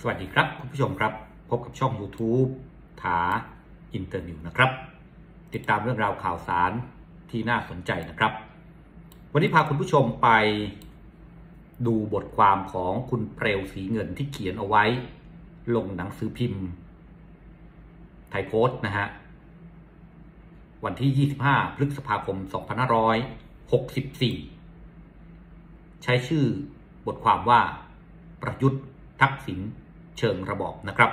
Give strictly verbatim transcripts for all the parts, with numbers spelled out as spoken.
สวัสดีครับคุณผู้ชมครับพบกับช่อง YouTube ถาอินเตอร์นิวนะครับติดตามเรื่องราวข่าวสารที่น่าสนใจนะครับวันนี้พาคุณผู้ชมไปดูบทความของคุณเปลวศรีเงินที่เขียนเอาไว้ลงหนังสือพิมพ์ไทยโพสต์นะฮะวันที่ยี่สิบห้าพฤษภาคมสองพันห้าร้อยหกสิบสี่ใช้ชื่อบทความว่าประยุทธ์ทักษิณเชิงระบอบนะครับ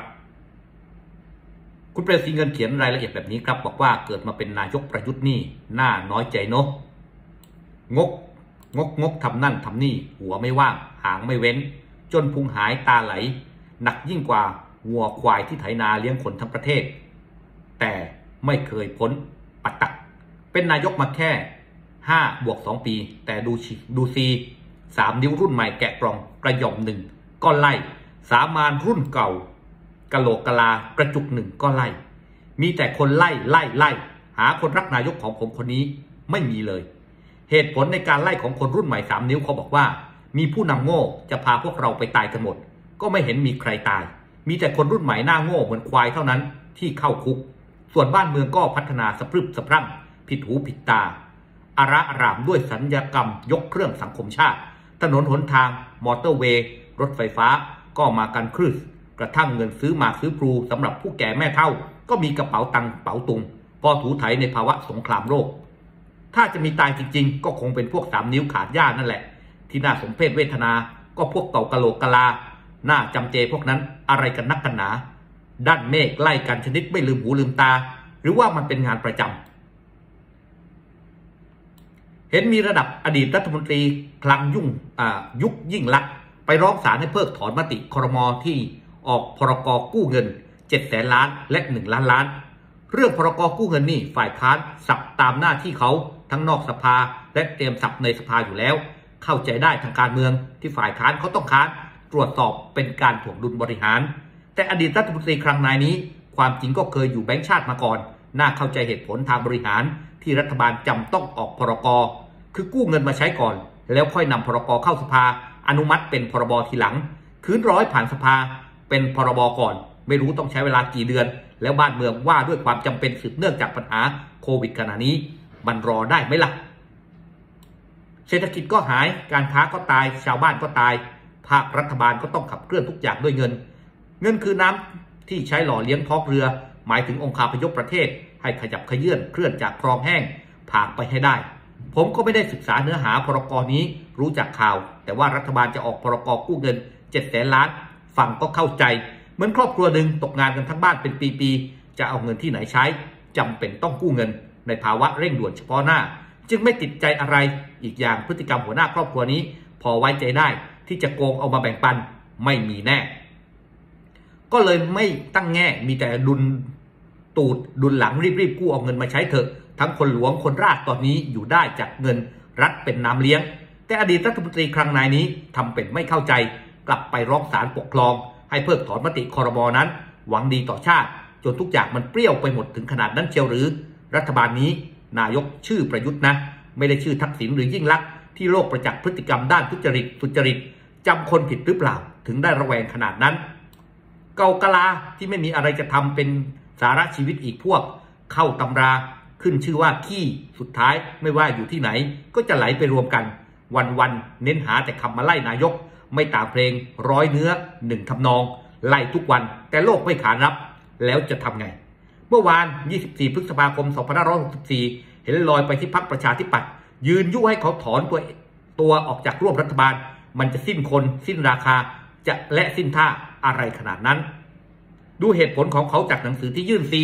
คุณเปลวศรีเงินเขียนรายละเอียดแบบนี้ครับบอกว่าเกิดมาเป็นนายกประยุทธ์นี่น่าน้อยใจเนาะงกงกงกทำนั่นทำนี่หัวไม่ว่างหางไม่เว้นจนพุงหายตาไหลหนักยิ่งกว่าวัวควายที่ไถนาเลี้ยงคนทั้งประเทศแต่ไม่เคยพ้นปัตตักเป็นนายกมาแค่ห้าบวกสองปีแต่ดูดูซีสามนิ้วรุ่นใหม่แกะกล่องกระหย่อมหนึ่งก็ไล่สามานรุ่นเก่ากะโหลกกะลากระจุกหนึ่งก็ไล่มีแต่คนไล่ไล่ไล่หาคนรักนายกของผมคนนี้ไม่มีเลยเหตุผลในการไล่ของคนรุ่นใหม่สามนิ้วเขาบอกว่ามีผู้นำโง่จะพาพวกเราไปตายกันหมดก็ไม่เห็นมีใครตายมีแต่คนรุ่นใหม่หน้าโง่เหมือนควายเท่านั้นที่เข้าคุกส่วนบ้านเมืองก็พัฒนาสะพรึบสะพรั่งผิดหูผิดตาอาระอารามด้วยสัญญกรรมยกเครื่องสังคมชาติถนนหนทางมอเตอร์เวย์รถไฟฟ้าก็มากันครึสกระทั่งเงินซื้อหมากซื้อพลูสำหรับผู้แก่แม่เฒ่าก็มีกระเป๋าตังค์เป๋าตุงพอถูไถในภาวะสงครามโลกถ้าจะมีตายจริงๆก็คงเป็นพวกสามนิ้วขาดย่านั่นแหละที่น่าสมเพชเวทนาก็พวกเก่ากะโหลกกะลาหน้าจำเจพวกนั้นอะไรกันนักกันหนาด้านเมฆไล่กันชนิดไม่ลืมหูลืมตาหรือว่ามันเป็นงานประจำเห็นมีระดับอดีตรัฐมนตรีคลังยุ่งยุคยิ่งลักษณ์ไปร้องศาลให้เพิกถอนมติครม.ที่ออกพรก.กู้เงินเจ็ดแสนล้านและหนึ่งล้านล้านเรื่องพรก.กู้เงินนี่ฝ่ายค้านสับตามหน้าที่เขาทั้งนอกสภาและเตรียมสับในสภาอยู่แล้วเข้าใจได้ทางการเมืองที่ฝ่ายค้านเขาต้องค้านตรวจสอบเป็นการถ่วงดุลบริหารแต่อดีตรัฐมนตรีครั้งนายนี้ความจริงก็เคยอยู่แบงก์ชาติมาก่อนน่าเข้าใจเหตุผลทางบริหารที่รัฐบาลจำต้องออกพรก.คือกู้เงินมาใช้ก่อนแล้วค่อยนำพรก.เข้าสภาอนุมัติเป็นพรบ.ทีหลังคืนร้อยผ่านสภาเป็นพรบ.ก่อนไม่รู้ต้องใช้เวลากี่เดือนแล้วบ้านเมืองว่าด้วยความจำเป็นสืบเนื่องจากปัญหาโควิดขณะนี้มันรอได้ไหมล่ะเศรษฐกิจก็หายการค้าก็ตายชาวบ้านก็ตายภาครัฐบาลก็ต้องขับเคลื่อนทุกอย่างด้วยเงินเงินคือน้ำที่ใช้หล่อเลี้ยงท้องเรือหมายถึงองค์คาพยพประเทศให้ขยับขยื่นเคลื่อนจากคลองแห้งผ่านไปให้ได้ผมก็ไม่ได้ศึกษาเนื้อหาพรก.นี้รู้จักข่าวแต่ว่ารัฐบาลจะออกพรก.กู้เงินเจ็ดแสนล้านฟังก็เข้าใจเหมือนครอบครัวหนึ่งตกงานกันทั้งบ้านเป็นปีๆจะเอาเงินที่ไหนใช้จำเป็นต้องกู้เงินในภาวะเร่งด่วนเฉพาะหน้าจึงไม่ติดใจอะไรอีกอย่างพฤติกรรมหัวหน้าครอบครัวนี้พอไว้ใจได้ที่จะโกงเอามาแบ่งปันไม่มีแน่ก็เลยไม่ตั้งแง่มีแต่ดุลตูดดุลหลังรีบๆกู้เอาเงินมาใช้เถอะทั้งคนหลวงคนราชตอนนี้อยู่ได้จากเงินรัฐเป็นน้ำเลี้ยงแต่อดีตรัฐมนตรีครั้งนายนี้ทำเป็นไม่เข้าใจกลับไปร้องศาลปกครองให้เพิกถอนมติครม.นั้นหวังดีต่อชาติจนทุกอย่างมันเปรี้ยวไปหมดถึงขนาดนั้นเชียวหรือรัฐบาลนี้นายกชื่อประยุทธ์นะไม่ได้ชื่อทักษิณหรือยิ่งลักษณ์ที่โลกประจักษ์พฤติกรรมด้านทุจริตทุจริตจำคนผิดหรือเปล่าถึงได้ระแวงขนาดนั้นเกากะลาที่ไม่มีอะไรจะทำเป็นสาระชีวิตอีกพวกเข้าตำราขึ้นชื่อว่าขี้สุดท้ายไม่ว่าอยู่ที่ไหนก็จะไหลไปรวมกันวันๆเน้นหาแต่คำมาไล่นายกไม่ต่างเพลงร้อยเนื้อหนึ่งทำนองไล่ทุกวันแต่โลกไม่ขานรับแล้วจะทำไงเมื่อวานยี่สิบสี่พฤษภาคมสองพันห้าร้อยหกสิบสี่เห็นลอยไปที่พรรคประชาธิปัตย์ยืนยุให้เขาถอนตัวตัวออกจากร่วมรัฐบาลมันจะสิ้นคนสิ้นราคาจะและสิ้นท่าอะไรขนาดนั้นดูเหตุผลของเขาจากหนังสือที่ยื่นซี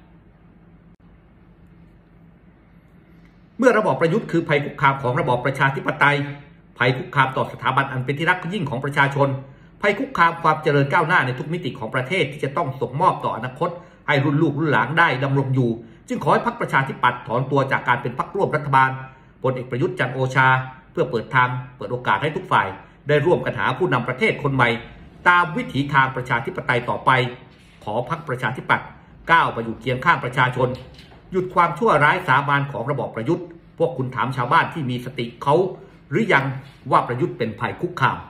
เมื่อระบอบประยุทธ์คือภัยคุกคามของระบอบประชาธิปไตยภัยคุกคามต่อสถาบันอันเป็นที่รักยิ่งของประชาชนภัยคุกคามความเจริญก้าวหน้าในทุกมิติของประเทศที่จะต้องส่งมอบต่ออนาคตให้รุ่นลูกรุ่นหลานได้ดำรงอยู่จึงขอให้พรรคประชาธิปัตย์ถอนตัวจากการเป็นพรรคร่วมรัฐบาลพลเอกประยุทธ์จันทร์โอชาเพื่อเปิดทางเปิดโอกาสให้ทุกฝ่ายได้ร่วมกันหาผู้นำประเทศคนใหม่ตามวิถีทางประชาธิปไตยต่อไปขอพรรคประชาธิปัตย์ก้าวไปอยู่เคียงข้างประชาชนหยุดความชั่วร้ายสาบานของระบอบประยุทธ์พวกคุณถามชาวบ้านที่มีสติเขาหรือยังว่าประยุทธ์เป็นภัยคุกคาม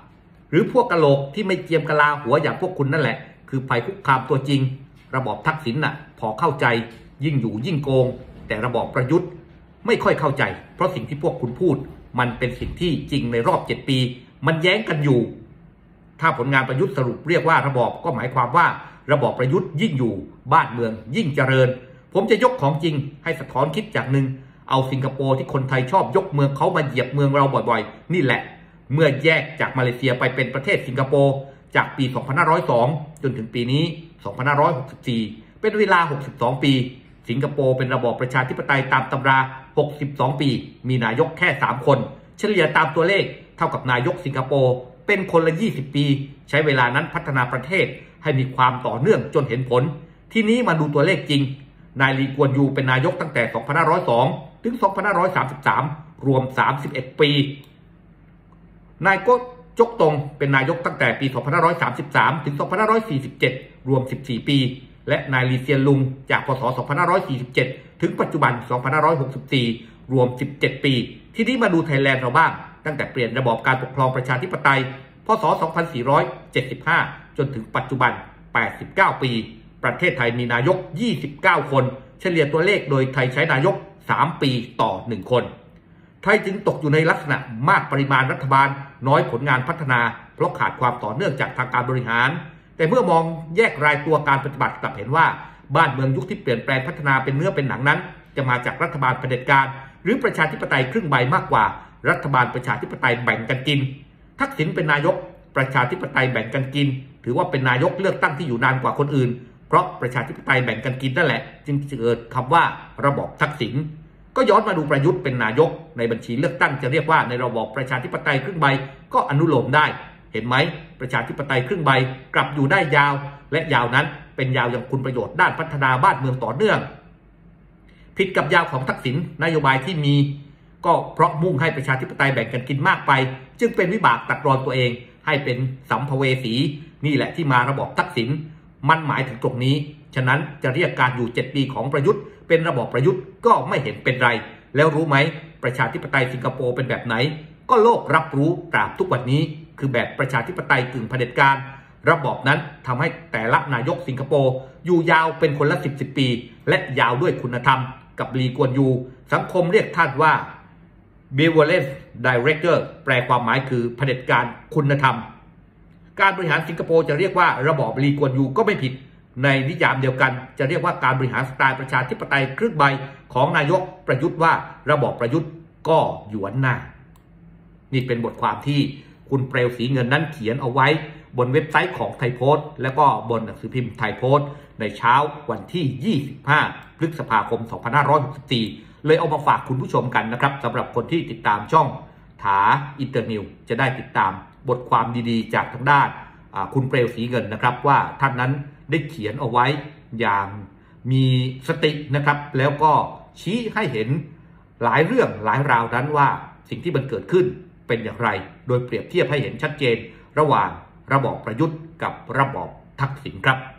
หรือพวกกะโหลกที่ไม่เจียมกะลาหัวอย่างพวกคุณนั่นแหละคือภัยคุกคามตัวจริงระบอบทักษิณน่ะพอเข้าใจยิ่งอยู่ยิ่งโกงแต่ระบอบประยุทธ์ไม่ค่อยเข้าใจเพราะสิ่งที่พวกคุณพูดมันเป็นสิ่งที่จริงในรอบเจ็ดปีมันแย้งกันอยู่ถ้าผลงานประยุทธ์สรุปเรียกว่าระบอบก็หมายความว่าระบอบประยุทธ์ยิ่งอยู่บ้านเมืองยิ่งเจริญผมจะยกของจริงให้สะท้อนคิดจากหนึ่งเอาสิงคโปร์ที่คนไทยชอบยกเมืองเขามาเหยียบเมืองเราบ่อยๆนี่แหละเมื่อแยกจากมาเลเซียไปเป็นประเทศสิงคโปร์จากปีสองพันห้าร้อยสองจนถึงปีนี้สองพันห้าร้อยหกสิบสี่เป็นเวลาหกสิบสองปีสิงคโปร์เป็นระบอบประชาธิปไตยตามตำราหกสิบสองปีมีนายกแค่สามคนเฉลี่ยตามตัวเลขเท่ากับนายกสิงคโปร์เป็นคนละยี่สิบปีใช้เวลานั้นพัฒนาประเทศให้มีความต่อเนื่องจนเห็นผลทีนี้มาดูตัวเลขจริงนายลีกวนยูเป็นนายกตั้งแต่สองพันห้าร้อยสองถึงสองพันห้าร้อยสามสิบสามรวมสามสิบเอ็ดปีนายก็จกตงเป็นนายกตั้งแต่ปีสองพันห้าร้อยสามสิบสามถึงสองพันห้าร้อยสี่สิบเจ็ดรวมสิบสี่ปีและนายลีเซียนลุงจากพ.ศ. สองพันห้าร้อยสี่สิบเจ็ดถึงปัจจุบันสองพันห้าร้อยหกสิบสี่รวมสิบเจ็ดปีทีนี้มาดูไทยแลนด์เราบ้างตั้งแต่เปลี่ยนระบอบการปกครองประชาธิปไตยพ.ศ. สองพันสี่ร้อยเจ็ดสิบห้าจนถึงปัจจุบันแปดสิบเก้าปีประเทศไทยมีนายกยี่สิบเก้าคนเฉลี่ยตัวเลขโดยไทยใช้นายกสามปีต่อหนึ่งคนไทยจึงตกอยู่ในลักษณะมากปริมาณรัฐบาลน้อยผลงานพัฒนาเพราะขาดความต่อเนื่องจากทางการบริหารแต่เมื่อมองแยกรายตัวการปฏิบัติกลับเห็นว่าบ้านเมืองยุคที่เปลี่ยนแปลงพัฒนาเป็นเนื้อเป็นหนังนั้นจะมาจากรัฐบาลเผด็จการหรือประชาธิปไตยครึ่งใบมากกว่ารัฐบาลประชาธิปไตยแบ่งกันกินทักษิณเป็นนายกประชาธิปไตยแบ่งกันกินถือว่าเป็นนายกเลือกตั้งที่อยู่นานกว่าคนอื่นเพราะประชาธิปไตยแบ่งกันกินนั่นแหละจึงเกิดคำว่าระบอบทักษิณก็ย้อนมาดูประยุทธ์เป็นนายกในบัญชีเลือกตั้งจะเรียกว่าในระบอบประชาธิปไตยครึ่งใบก็อนุโลมได้เห็นไหมประชาธิปไตยครึ่งใบกลับอยู่ได้ยาวและยาวนั้นเป็นยาวอย่างคุณประโยชน์ด้านพัฒนาบ้านเมืองต่อเนื่องผิดกับยาวของทักษิณนโยบายที่มีก็เพราะมุ่งให้ประชาธิปไตยแบ่งกันกินมากไปจึงเป็นวิบากตัดรอนตัวเองให้เป็นสัมภเวสีนี่แหละที่มาระบอบทักษิณมันหมายถึงตรงนี้ฉะนั้นจะเรียกการอยู่เจ็ดปีของประยุทธ์เป็นระบอบประยุทธ์ก็ไม่เห็นเป็นไรแล้วรู้ไหมประชาธิปไตยสิงคโปร์เป็นแบบไหนก็โลกรับรู้ตราบทุกวันนี้คือแบบประชาธิปไตยกึ่งเผด็จการระบอบนั้นทำให้แต่ละนายกสิงคโปร์อยู่ยาวเป็นคนละสิบสิบปีและยาวด้วยคุณธรรมกับลีกวนยูสังคมเรียกท่านว่า benevolent director แปลความหมายคือเผด็จการคุณธรรมการบริหารสิงคโปร์จะเรียกว่าระบอบลีกวนยูก็ไม่ผิดในนิยามเดียวกันจะเรียกว่าการบริหารสไตล์ประชาธิปไตยครึ่งใบของนายกประยุทธ์ว่าระบอบประยุทธ์ก็หยวนหน้านี่เป็นบทความที่คุณเปลวศรีเงินนั้นเขียนเอาไว้บนเว็บไซต์ของไทยโพสต์และก็บนหนังสือพิมพ์ไทยโพสต์ในเช้าวันที่ยี่สิบห้าพฤษภาคมสองพันห้าร้อยหกสิบสี่เลยเอามาฝากคุณผู้ชมกันนะครับสำหรับคนที่ติดตามช่องถาอินเตอร์นิวจะได้ติดตามบทความดีๆจากทางด้านคุณเปลวศรีเงินนะครับว่าท่านนั้นได้เขียนเอาไว้อย่างมีสตินะครับแล้วก็ชี้ให้เห็นหลายเรื่องหลายราวนั้นว่าสิ่งที่มันเกิดขึ้นเป็นอย่างไรโดยเปรียบเทียบให้เห็นชัดเจนระหว่างระบอบประยุทธ์กับระบอบทักษิณครับ